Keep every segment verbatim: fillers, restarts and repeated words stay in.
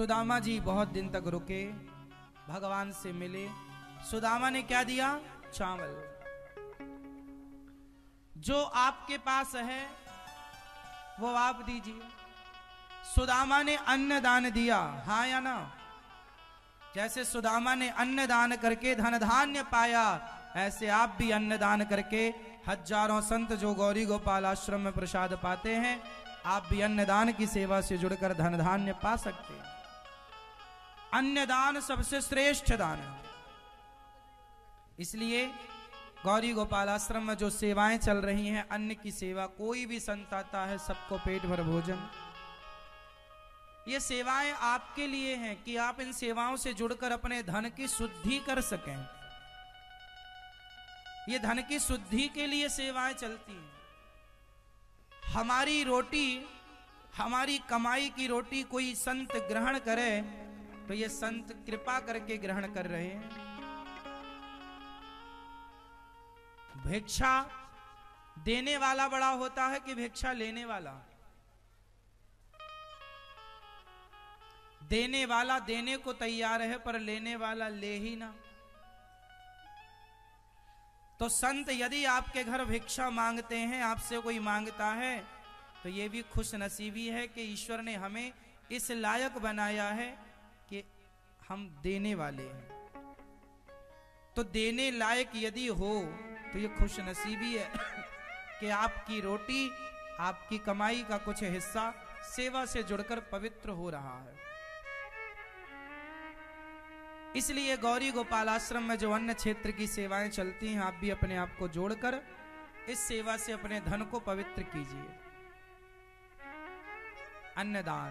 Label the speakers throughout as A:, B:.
A: सुदामा जी बहुत दिन तक रुके, भगवान से मिले। सुदामा ने क्या दिया? चावल। जो आपके पास है वो आप दीजिए। सुदामा ने अन्न दान दिया, हाँ या ना? जैसे सुदामा ने अन्न दान करके धन धान्य पाया, ऐसे आप भी अन्न दान करके हजारों संत जो गौरी गोपाल आश्रम में प्रसाद पाते हैं, आप भी अन्नदान की सेवा से जुड़कर धन धान्य पा सकते हैं। अन्नदान सबसे श्रेष्ठ दान है। इसलिए गौरी गोपाल आश्रम में जो सेवाएं चल रही हैं, अन्न की सेवा, कोई भी संत आता है सबको पेट भर भोजन, ये सेवाएं आपके लिए हैं कि आप इन सेवाओं से जुड़कर अपने धन की शुद्धि कर सकें। ये धन की शुद्धि के लिए सेवाएं चलती हैं। हमारी रोटी, हमारी कमाई की रोटी कोई संत ग्रहण करे तो ये संत कृपा करके ग्रहण कर रहे हैं। भिक्षा देने वाला बड़ा होता है कि भिक्षा लेने वाला? देने वाला देने को तैयार है, पर लेने वाला ले ही ना। तो संत यदि आपके घर भिक्षा मांगते हैं, आपसे कोई मांगता है, तो ये भी खुश नसीबी है कि ईश्वर ने हमें इस लायक बनाया है कि हम देने वाले हैं। तो देने लायक यदि हो तो ये खुश नसीबी है कि आपकी रोटी, आपकी कमाई का कुछ हिस्सा सेवा से जुड़कर पवित्र हो रहा है। इसलिए गौरी गोपाल आश्रम में जो अन्य क्षेत्र की सेवाएं चलती हैं, आप भी अपने आप को जोड़कर इस सेवा से अपने धन को पवित्र कीजिए। अन्नदान,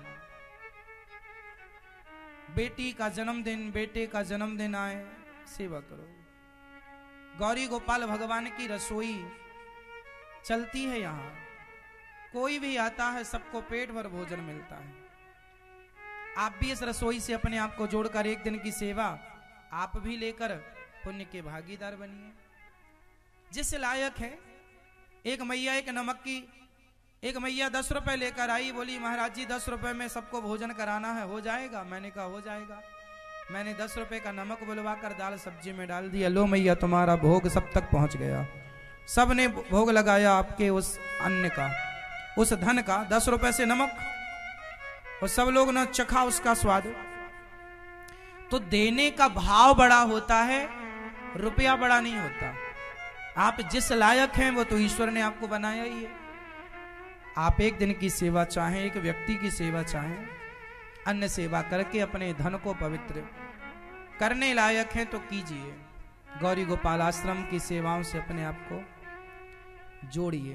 A: बेटी का जन्मदिन, बेटे का जन्मदिन आए, सेवा करो। गौरी गोपाल भगवान की रसोई चलती है यहाँ, कोई भी आता है सबको पेट भर भोजन मिलता है। आप भी इस रसोई से अपने आप को जोड़कर एक दिन की सेवा आप भी लेकर पुण्य के भागीदार बनिए। जिस लायक है, एक मैया एक नमक की, एक मैया दस रुपए लेकर आई, बोली महाराज जी दस रुपए में सबको भोजन कराना है, हो जाएगा? मैंने कहा हो जाएगा। मैंने दस रुपए का नमक बुलवा कर दाल सब्जी में डाल दिया, लो मैया तुम्हारा भोग सब तक पहुंच गया। सब ने भोग लगाया आपके उस अन्न का, उस धन का, दस रुपए से नमक, और सब लोग ने चखा उसका स्वाद। तो देने का भाव बड़ा होता है, रुपया बड़ा नहीं होता। आप जिस लायक हैं वो तो ईश्वर ने आपको बनाया ही है। आप एक दिन की सेवा चाहें, एक व्यक्ति की सेवा चाहें, अन्न सेवा करके अपने धन को पवित्र करने लायक हैं तो कीजिए। गौरी गोपाल आश्रम की सेवाओं से अपने आप को जोड़िए।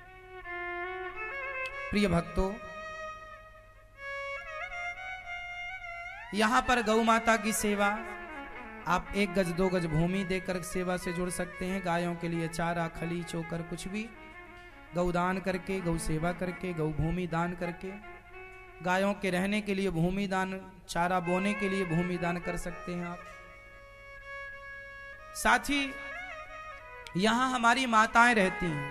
A: प्रिय भक्तों, यहां पर गौ माता की सेवा आप एक गज दो गज भूमि देकर सेवा से जुड़ सकते हैं। गायों के लिए चारा, खली, चोकर, कुछ भी गौदान करके, गौ सेवा करके, गौ भूमि दान करके, गायों के रहने के लिए भूमि दान, चारा बोने के लिए भूमि दान कर सकते हैं आप। साथ ही यहां हमारी माताएं रहती हैं,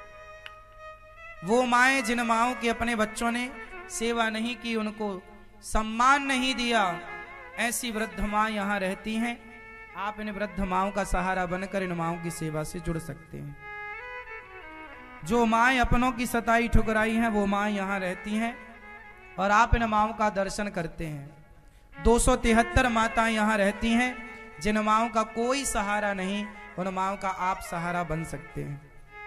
A: वो माएं जिन माओं के अपने बच्चों ने सेवा नहीं की, उनको सम्मान नहीं दिया, ऐसी वृद्ध मां यहां रहती हैं। आप इन वृद्ध माओं का सहारा बनकर इन माओं की सेवा से जुड़ सकते हैं। जो माएं अपनों की सताई ठुकराई हैं, वो मां यहां रहती हैं और आप इन माओं का दर्शन करते हैं। दो सौ तिहत्तर माताएं यहां रहती हैं, जिन माओं का कोई सहारा नहीं, उन माओं का आप सहारा बन सकते हैं।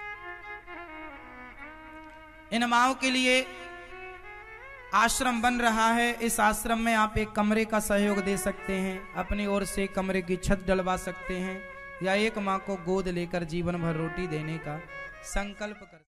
A: इन माओं के लिए आश्रम बन रहा है, इस आश्रम में आप एक कमरे का सहयोग दे सकते हैं, अपनी ओर से कमरे की छत डलवा सकते हैं, या एक मां को गोद लेकर जीवन भर रोटी देने का संकल्प कर